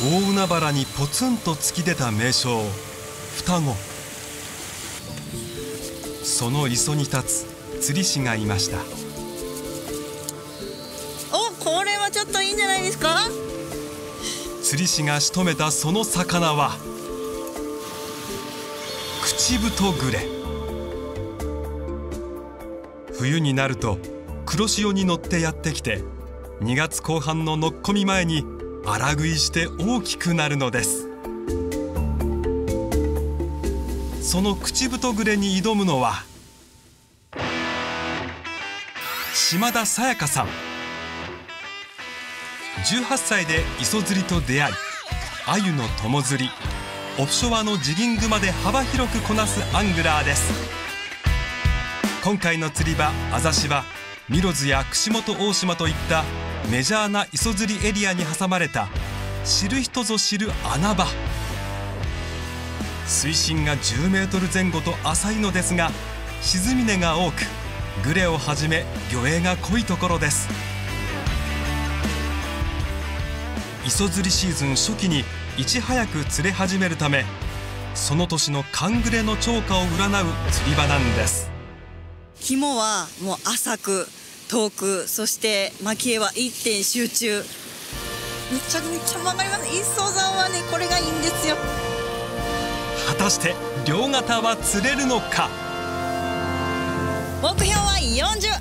大海原にポツンと突き出た名称双子。その磯に立つ釣り師がいました。 お、これはちょっといいんじゃないですか。 釣り師が仕留めたその魚は口太グレ。冬になると黒潮に乗ってやってきて、2月後半ののっこみ前に荒食いして大きくなるのです。その口太グレに挑むのは島田沙也加さん。18歳で磯釣りと出会い、鮎の友釣り、オフショアのジギングまで幅広くこなすアングラーです。今回の釣り場あざしはミロズや串本大島といったメジャーな磯釣りエリアに挟まれた知る人ぞ知る穴場。水深が10メートル前後と浅いのですが、沈み根が多くグレをはじめ魚影が濃いところです。磯釣りシーズン初期にいち早く釣れ始めるため、その年の寒グレの釣果を占う釣り場なんです。 肝はもう浅く遠く、そして蒔絵は一点集中。めちゃめちゃ曲がります。磯山はね、これがいいんですよ。 果たして両型は釣れるのか。 目標は40アップです。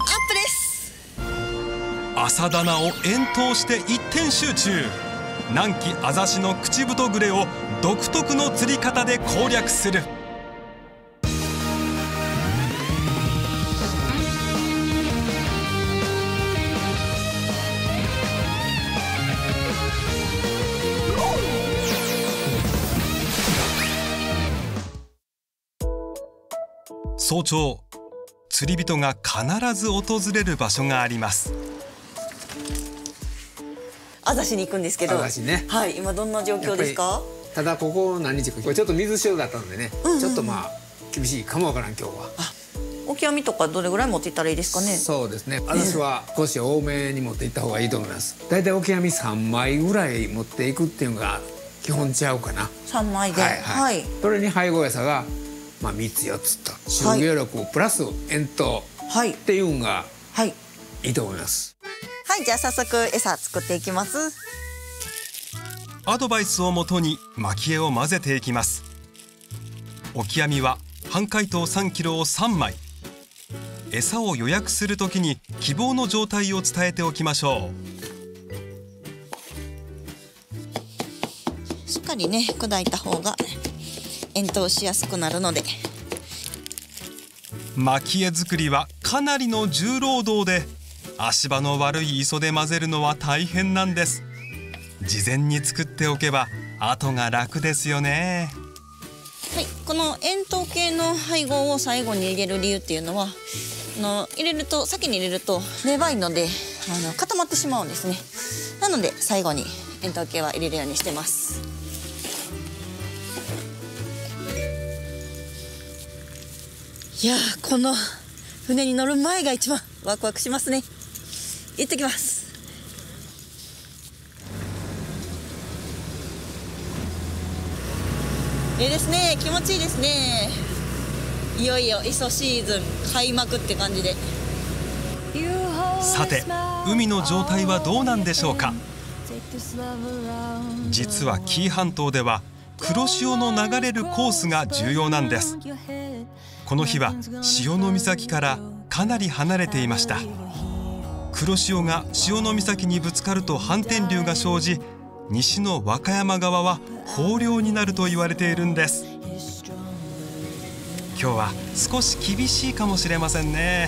朝棚を遠投して一点集中。南紀あざしの口太グレを独特の釣り方で攻略する。早朝、釣り人が必ず訪れる場所があります。 あざしに行くんですけど、 あざしね、 はい、今どんな状況ですか。 ただここ何日かこれちょっと水潮だったのでね、ちょっとまあ厳しいかもわからん今日は。 オキアミとかどれぐらい持っていったらいいですかね。 そうですね、私は少し多めに持っていった方がいいと思います。だいたいオキアミ3枚ぐらい持っていくっていうのが基本ちゃうかな。 3枚で、はい、 それに配合餌がまあ3つ4つと集魚力プラス遠投っていうのがいいと思います。 はい、じゃあ早速餌作っていきます。 アドバイスをもとに蒔絵を混ぜていきます。オキアミは半解凍3キロを3枚。餌を予約するときに希望の状態を伝えておきましょう。しっかりね砕いた方が遠投しやすくなるので。 蒔絵作りはかなりの重労働で、足場の悪い磯で混ぜるのは大変なんです。事前に作っておけば後が楽ですよね。 はい、この遠投系の配合を最後に入れる理由っていうのは、入れると先に入れると粘いので固まってしまうんですね。なので最後に遠投系は入れるようにしてます。いやー、この船に乗る前が一番ワクワクしますね。行ってきます。いいですね、気持ちいいですね。いよいよ磯シーズン開幕って感じで。 さて、海の状態はどうなんでしょうか。実は紀伊半島では黒潮の流れるコースが重要なんです。この日は潮岬からかなり離れていました。黒潮が潮岬にぶつかると反転流が生じ、西の和歌山側は豊漁になると言われているんです。今日は少し厳しいかもしれませんね。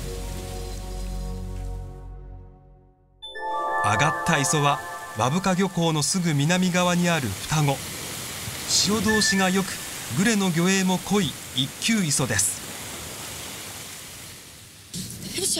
上がった磯は和深漁港のすぐ南側にある双子。潮通しがよくグレの魚影も濃い一級磯です。 よいしょ。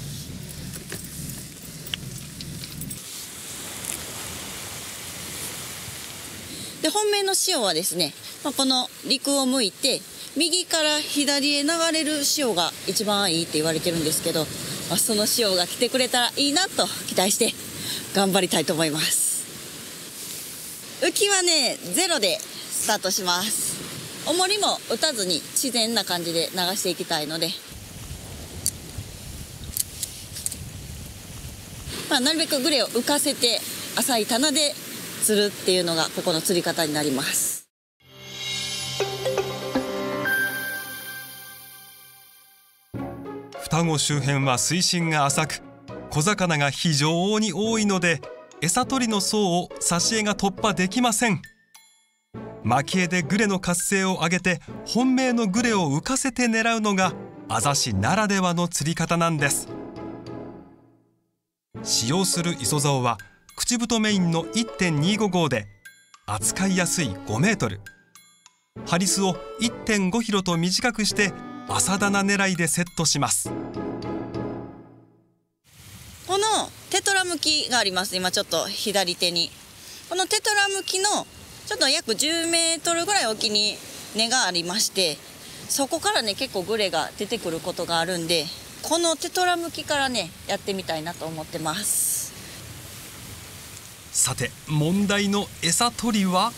で、本命の潮はですね、この陸を向いて右から左へ流れる潮が一番いいって言われてるんですけど、その潮が来てくれたらいいなと期待して頑張りたいと思います。 浮きはねゼロでスタートします。重りも打たずに自然な感じで流していきたいので、なるべくグレを浮かせて浅い棚で釣るっていうのがここの釣り方になります。 双子周辺は水深が浅く小魚が非常に多いので餌取りの層を挿絵が突破できません。蒔絵でグレの活性を上げて本命のグレを浮かせて狙うのがあざしならではの釣り方なんです。使用する磯竿は口太メインの 1.25 号で扱いやすい5メートル、ハリスを 1.5 キロと短くして朝棚狙いでセットします。 このテトラ向きがあります。今ちょっと左手にこのテトラ向きのちょっと約10メートルぐらい沖に根がありまして、そこからね結構グレが出てくることがあるんで、このテトラ向きからねやってみたいなと思ってます。 さて問題の餌取りは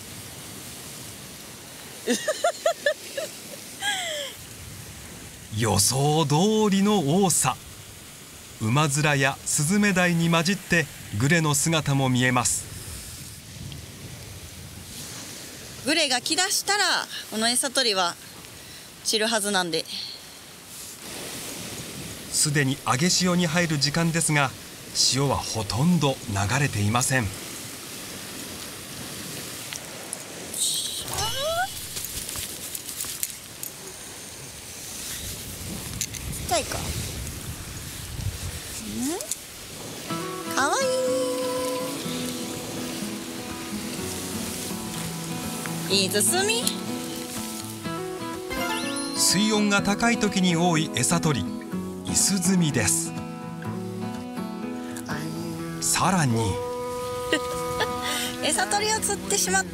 予想通りの多さ。馬面やスズメダイに混じってグレの姿も見えます。 グレが来だしたらこの餌取りは散るはずなんで、 すでに揚げ潮に入る時間ですが潮はほとんど流れていません。 ちっちゃいか。かわいい。いい進み。 水温が高い時に多い餌取り、イスズミです。さらに餌取りを釣ってしまった。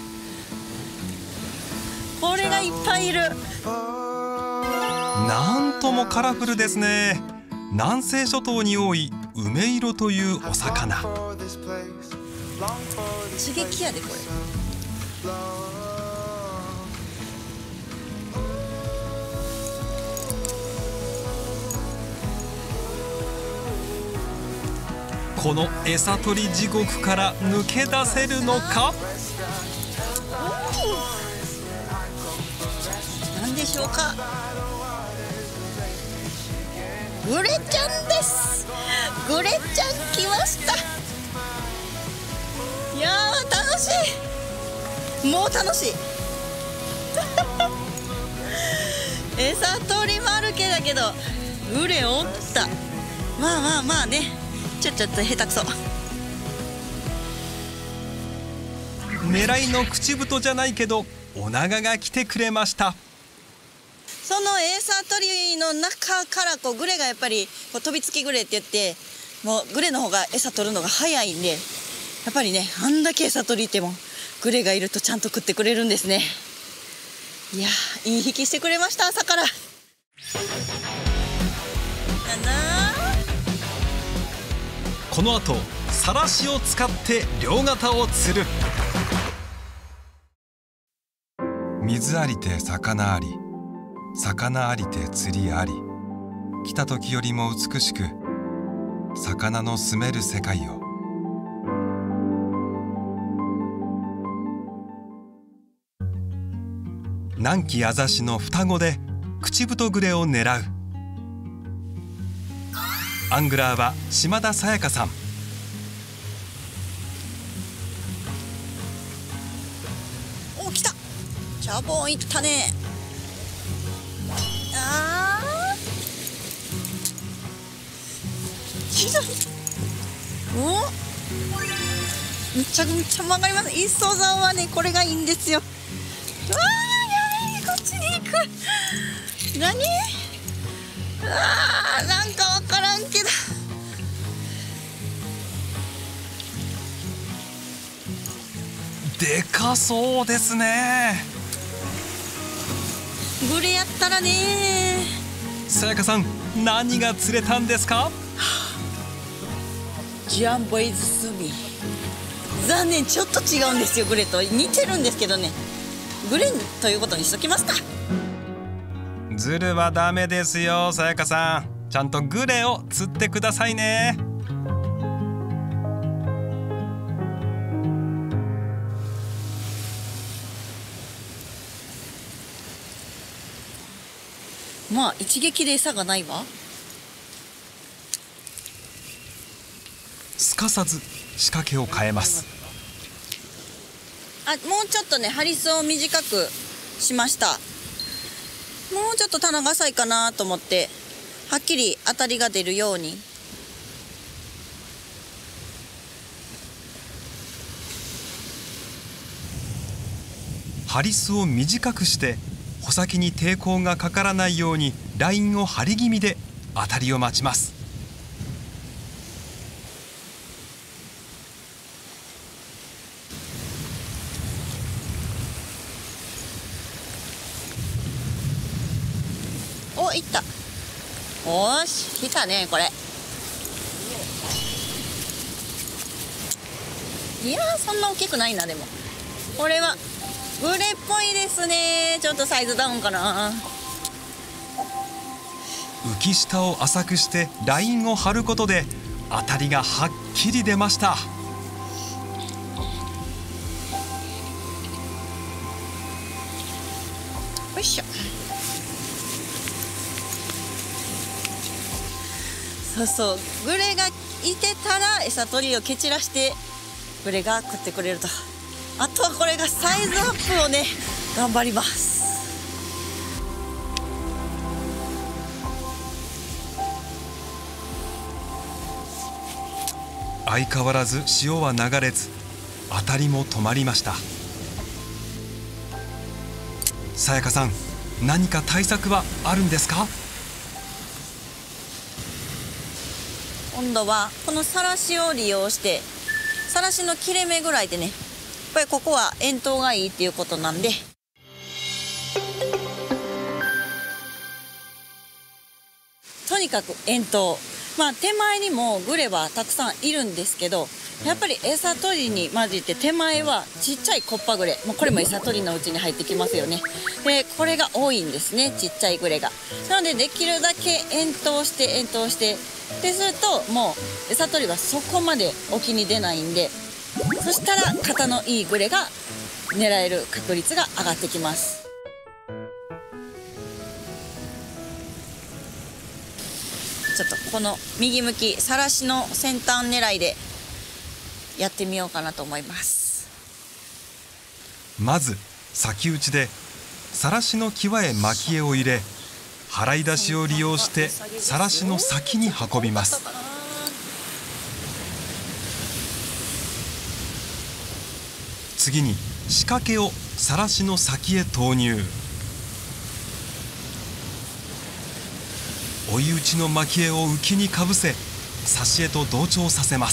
これがいっぱいいる。 なんともカラフルですね。南西諸島に多い梅色というお魚。 刺激やでこれ。 この餌取り地獄から抜け出せるのか。 何でしょうか。グレちゃんです。グレちゃん来ました。いやー楽しい。もう楽しい。餌取りもあるけだけどグレおった。まあね、ちょっと下手くそ。 狙いの口太じゃないけどお長が来てくれました。 その餌取りの中からグレがやっぱり飛びつきグレって言って、もうグレの方が餌取るのが早いんで、やっぱりねあんだけ餌取りいてもグレがいるとちゃんと食ってくれるんですね。いやいい引きしてくれました。朝からこの後さらしを使って両型を釣る。水ありて魚あり、魚ありて釣りあり、来た時よりも美しく魚の住める世界を。南紀あざしの双子で口太グレを狙う。アングラーは島田沙也加さん。 お、来た。チャボンいったね。お、めちゃくちゃ曲がります。磯竿はねこれがいいんですよ。うわー、やべえ、こっちに行く。何？なんかわからんけど。 でかそうですね。 グレやったらね。 さやかさん、何が釣れたんですか？ ジャンボイズスミ。 残念、ちょっと違うんですよ。グレと似てるんですけどね、グレということにしときますか。 ズルはダメですよ、さやかさん。ちゃんとグレを釣ってくださいね。 まあ一撃で餌がないわ。 すかさず仕掛けを変えます。 あ、もうちょっとね、ハリスを短くしました。もうちょっと棚が浅いかなと思って、はっきり当たりが出るように。 ハリスを短くして穂先に抵抗がかからないようにラインを張り気味で当たりを待ちます。 お、いった。おーし、来たね、これ。いやー、そんな大きくないな。でもこれはグレっぽいですね。ちょっとサイズダウンかな。 浮き下を浅くしてラインを張ることで当たりがはっきり出ました。 よいしょ。そうそう、グレがいてたら餌取りを蹴散らしてグレが食ってくれると。あとはこれがサイズアップをね、頑張ります。 相変わらず潮は流れず当たりも止まりました。さやかさん、何か対策はあるんですか？ 今度はこのさらしを利用して、さらしの切れ目ぐらいでね、やっぱりここは遠投がいいっていうことなんで、とにかく遠投。まあ手前にもグレはたくさんいるんですけど、やっぱり餌取りに混じって手前はちっちゃいコッパグレ、もうこれも餌取りのうちに入ってきますよね。でこれが多いんですね、ちっちゃいグレが。なのでできるだけ遠投して遠投してですると、もう餌取りはそこまで沖に出ないんで、そしたら型のいいグレが狙える確率が上がってきます。ちょっとこの右向きさらしの先端狙いでやってみようかなと思います。 まず先打ちでさらしの際へ巻き絵を入れ、払い出しを利用してさらしの先に運びます。次に仕掛けをさらしの先へ投入。追い打ちの巻き絵を浮きにかぶせ、差し絵と同調させます。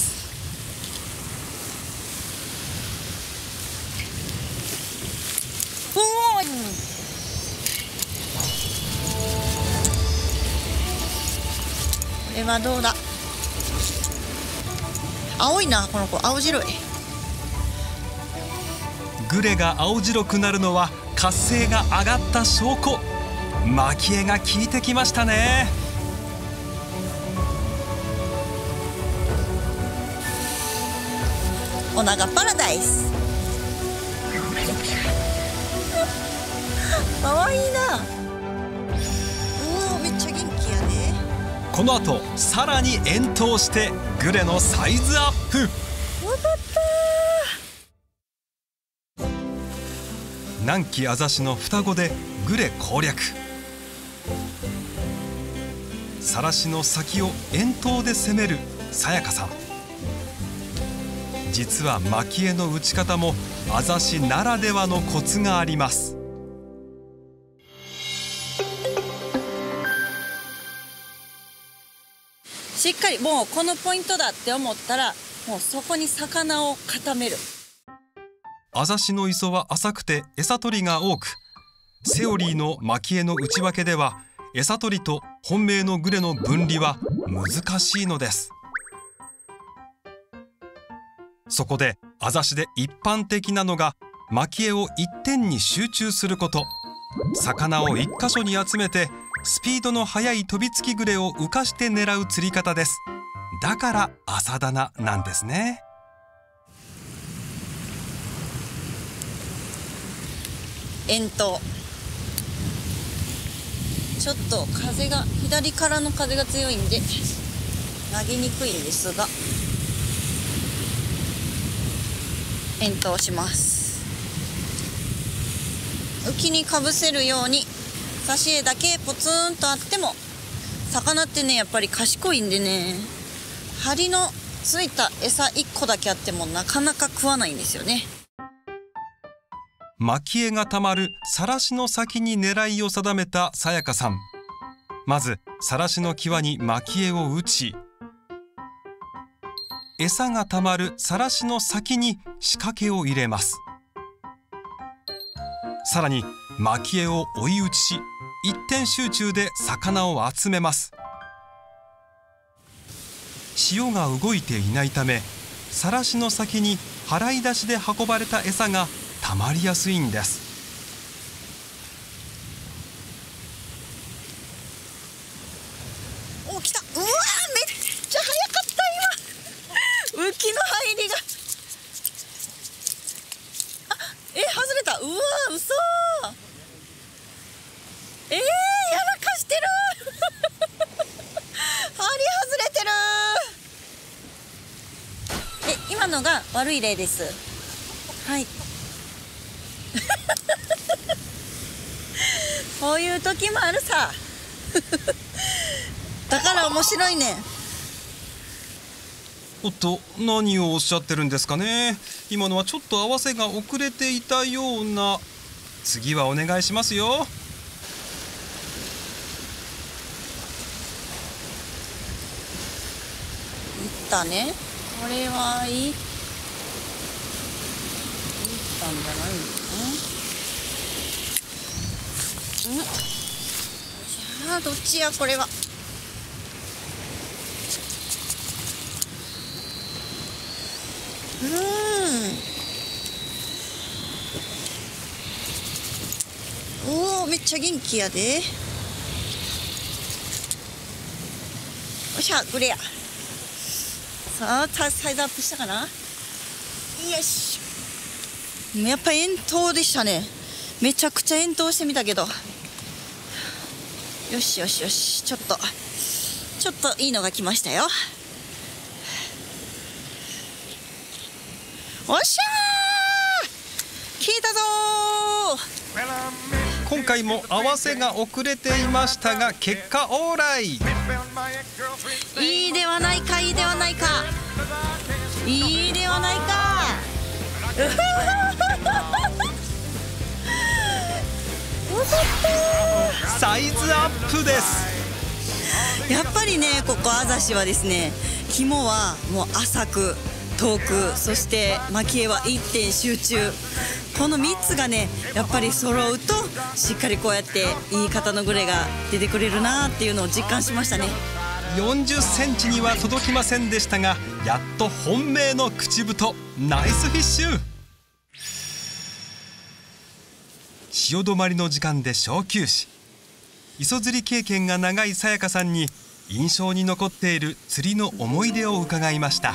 これはどうだ。青いな、この子青白い。 グレが青白くなるのは活性が上がった証拠。巻き絵が効いてきましたね。 お長パラダイス。かわいいな。めっちゃ元気やね。 この後さらに遠投してグレのサイズアップ。 わかった。 南紀あざしの双子でグレ攻略。さらしの先を遠投で攻めるさやかさん。実は巻き絵の打ち方もあざしならではのコツがあります。 しっかりもうこのポイントだって思ったら、もうそこに魚を固める。 あざしの磯は浅くて餌取りが多く、セオリーの巻き絵の内訳では餌取りと本命のグレの分離は難しいのです。そこでアザシで一般的なのが蒔絵を一点に集中すること。魚を一箇所に集めてスピードの速い飛びつきグレを浮かして狙う釣り方です。だから朝ダナなんですね。 遠投、ちょっと風が左からの風が強いんで投げにくいんですが遠投します。浮きにかぶせるように刺し絵だけポツンとあっても、魚ってねやっぱり賢いんでね、針のついた餌1個だけあってもなかなか食わないんですよね。 蒔絵がたまるさらしの先に狙いを定めたさやかさん。まずさらしの際に蒔絵を打ち、餌がたまるさらしの先に仕掛けを入れます。さらに蒔絵を追い打ちし、一点集中で魚を集めます。潮が動いていないため、さらしの先に払い出しで運ばれた餌がたまりやすいんです。 お、来た。うわー、めっちゃ早かった今浮きの入りが外れた。うわー、嘘やらかしてる針外れてる。今のが悪い例です。はい。こういう時もあるさだから面白いね。 おっと、何をおっしゃってるんですかね。今のはちょっと合わせが遅れていたような。次はお願いしますよ。 いったね。これはいったんじゃないのね。じゃあどっちやこれは。おお、めっちゃ元気やで。よっしゃ、グレア。さあ、サイズアップしたかな。よし。やっぱ遠投でしたね。めちゃくちゃ遠投してみたけど。よしよしよし、ちょっといいのが来ましたよ。おっしゃー、聞いたぞー。今回も合わせが遅れていましたが、結果オーライ。 いいではないか、いいではないか、いいではないかサイズアップです。 やっぱりね、ここアザシはですね、肝はもう浅く遠く、そして蒔絵は一点集中、この3つがねやっぱり揃うとしっかりこうやっていい型のグレが出てくれるなっていうのを実感しましたね。 40センチには届きませんでしたが、やっと本命の口太。ナイスフィッシュ。潮止まりの時間で小休止。磯釣り経験が長いさやかさんに印象に残っている釣りの思い出を伺いました。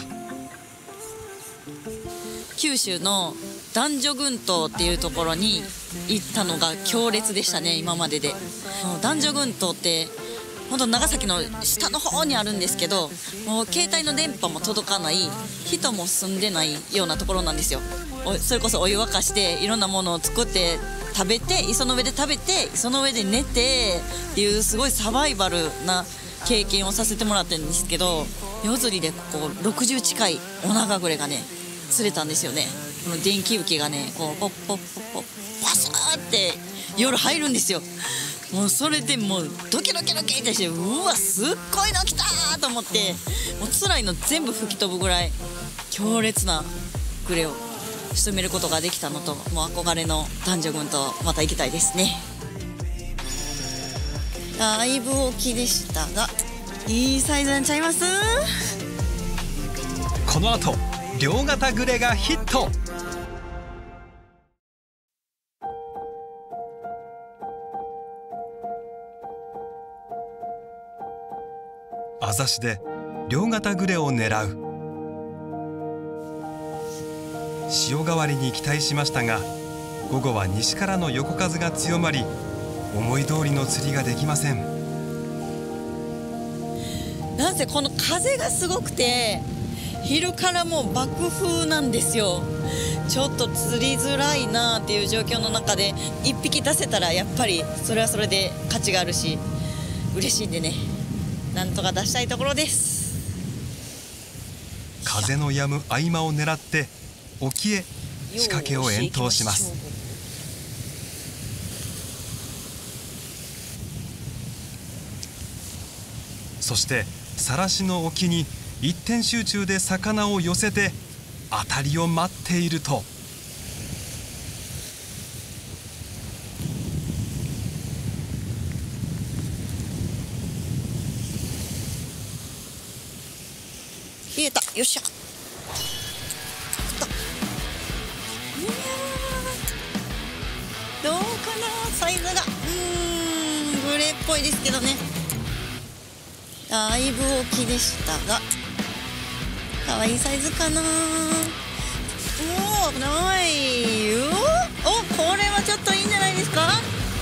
九州の男女群島っていうところに行ったのが強烈でしたね、今までで。男女群島って本当長崎の下の方にあるんですけど、もう携帯の電波も届かない、人も住んでないようなところなんですよ。それこそお湯沸かしていろんなものを作って食べて、磯の上で食べて、磯の上で寝てっていうすごいサバイバルな経験をさせてもらってるんですけど、夜釣りでこう60近いオナガグレがね釣れたんですよね。この電気浮きがねこうポッポッポッポッパスーって夜入るんですよ。もうそれでもうドキドキドキってして、うわすっごいの来たーと思って、もう辛いの全部吹き飛ぶぐらい強烈なグレを仕留めることができたのと、もう憧れの男女群とまた行きたいですね。だいぶ大きいでしたがいいサイズなんちゃいます。 この後両型グレがヒット。あざしで両型グレを狙う。潮代わりに期待しましたが、午後は西からの横風が強まり、思い通りの釣りができません。 なんせこの風がすごくて、昼からもう爆風なんですよ。ちょっと釣りづらいなっていう状況の中で1匹出せたら、やっぱりそれはそれで価値があるし嬉しいんでね、なんとか出したいところです。 風の止む合間を狙って沖へ仕掛けを遠投します。そして晒しの沖に一点集中で魚を寄せて当たりを待っていると、 消えた。よっしゃ。どうかな、サイズがグレーっぽいですけどね。だいぶ大きでしたが、可愛いサイズかな。おお、危ない。お、これはちょっといいんじゃないですか。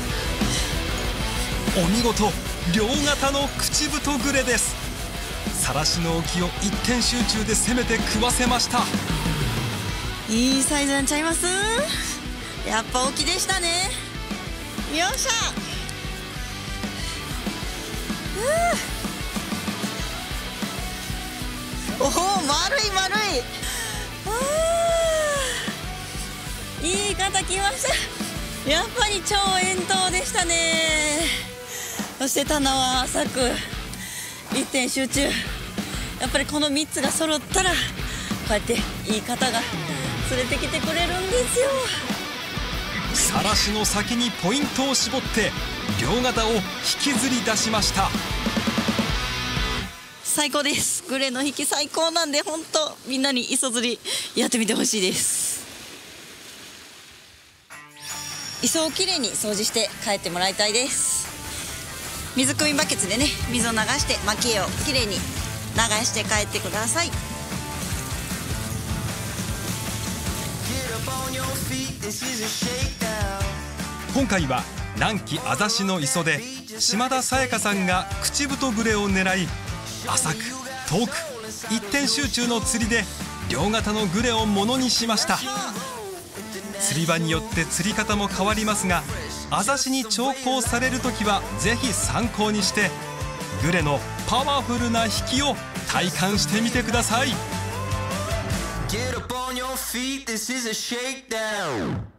お見事、両型の口太グレです。晒しの沖を一点集中で攻めて食わせました。 いいサイズなんちゃいます。やっぱ大きでしたね。よっしゃ。おお、丸い丸い。いい方来ました。やっぱり超遠投でしたね。そして棚は浅く一点集中。やっぱりこの3つが揃ったら、こうやっていい方が連れてきてくれるんですよ。 晒しの先にポイントを絞って両型を引きずり出しました。 最高です。グレの引き最高なんで、本当みんなに磯釣りやってみてほしいです。磯をきれいに掃除して帰ってもらいたいです。水汲みバケツでね、水を流して蒔絵をきれいに流して帰ってください。 今回は南紀あざしの磯で島田沙也加さんが口太グレを狙い、浅く遠く一点集中の釣りで両型のグレをものにしました。釣り場によって釣り方も変わりますが、あざしに調校されるときはぜひ参考にしてグレのパワフルな引きを体感してみてください。Get up on your feet, this is a shakedown.